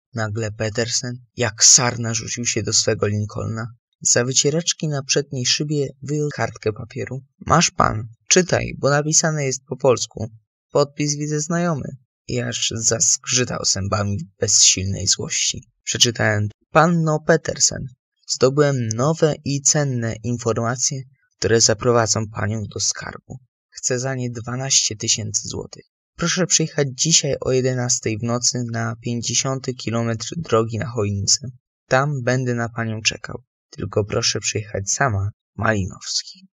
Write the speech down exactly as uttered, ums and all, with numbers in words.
Nagle Petersen, jak sarna, rzucił się do swego Lincolna. Za wycieraczki na przedniej szybie wyjął kartkę papieru. Masz pan, czytaj, bo napisane jest po polsku. Podpis widzę znajomy. I aż zaskrzytał zębami w bezsilnej złości. Przeczytałem: Panno Petersen, zdobyłem nowe i cenne informacje, które zaprowadzą panią do skarbu. Chcę za nie dwanaście tysięcy złotych. Proszę przyjechać dzisiaj o jedenastej w nocy na pięćdziesiąty kilometr drogi na Chojnicę. Tam będę na panią czekał. Tylko proszę przyjechać sama, Malinowski.